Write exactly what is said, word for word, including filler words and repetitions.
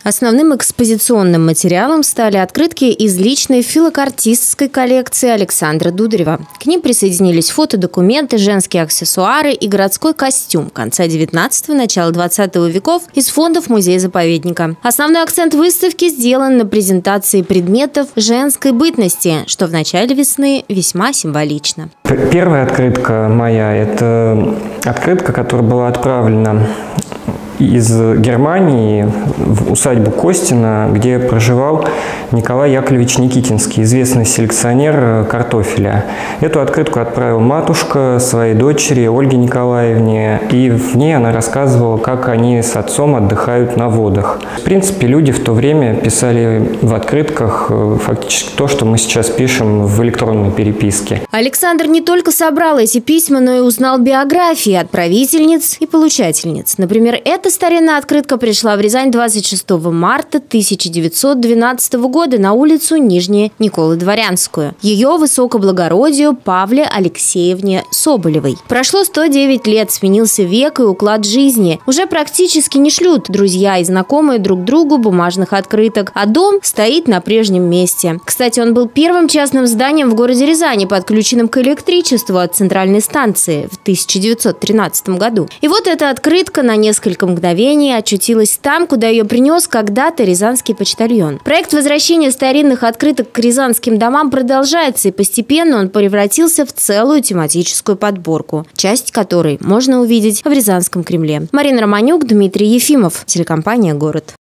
Основным экспозиционным материалом стали открытки из личной филокартистской коллекции Александра Дударева. К ним присоединились фотодокументы, женские аксессуары и городской костюм конца девятнадцатого – начала двадцатого веков из фондов музея-заповедника. Основной акцент выставки сделан на презентации предметов женской бытности, что в начале весны весьма символично. Первая открытка моя – это открытка, которая была отправлена из Германии в усадьбу Костина, где проживал Николай Яковлевич Никитинский, известный селекционер картофеля. Эту открытку отправила матушка своей дочери Ольге Николаевне, и в ней она рассказывала, как они с отцом отдыхают на водах. В принципе, люди в то время писали в открытках фактически то, что мы сейчас пишем в электронной переписке. Александр не только собрал эти письма, но и узнал биографии отправительниц и получательниц. Например, эта старинная открытка пришла в Рязань двадцать шестого марта тысяча девятьсот двенадцатого года на улицу Нижняя Николы Дворянскую. Ее высокоблагородию Павле Алексеевне Соболевой. Прошло сто девять лет, сменился век и уклад жизни. Уже практически не шлют друзья и знакомые друг другу бумажных открыток, а дом стоит на прежнем месте. Кстати, он был первым частным зданием в городе Рязани, подключенным к электричеству от центральной станции в тысяча девятьсот тринадцатом году. И вот эта открытка на несколько мгновений очутилась там, куда ее принес когда-то рязанский почтальон. Проект возвращения старинных открыток к рязанским домам продолжается, и постепенно он превратился в целую тематическую подборку, часть которой можно увидеть в Рязанском Кремле. Марина Романюк, Дмитрий Ефимов, телекомпания «Город».